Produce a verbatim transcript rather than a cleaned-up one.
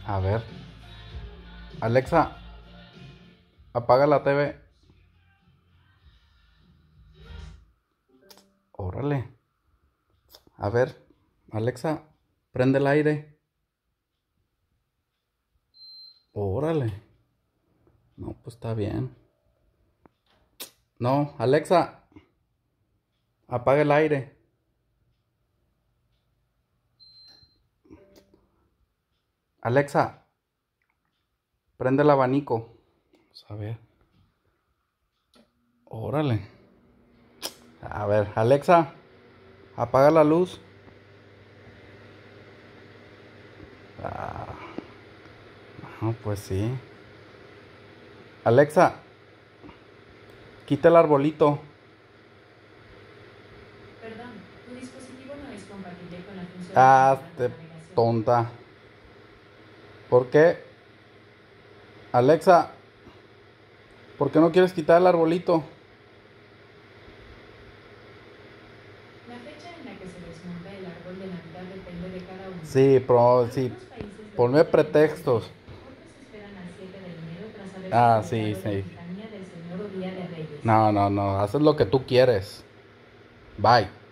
A ver. Alexa, apaga la T V. Órale. A ver. Alexa, prende el aire. Órale. No, pues está bien. No, Alexa, apaga el aire. Alexa, prende el abanico. Vamos a ver. Órale. A ver, Alexa, apaga la luz. Ah, no, pues sí. Alexa, quita el arbolito. Perdón, tu dispositivo no es compatible con la función Ah, de este navegación. tonta. ¿Por qué? Alexa, ¿por qué no quieres quitar el arbolito? La fecha en la que se desmonta el árbol de Navidad depende de cada uno. Sí, pero sí. Algunos países lo Ponme quitan el doce, pretextos. otros esperan al siete de enero tras haberse Ah, sí, celebrado la sí. Epifanía del Señor o Día de Reyes. No, no, no. Haces lo que tú quieres. Bye.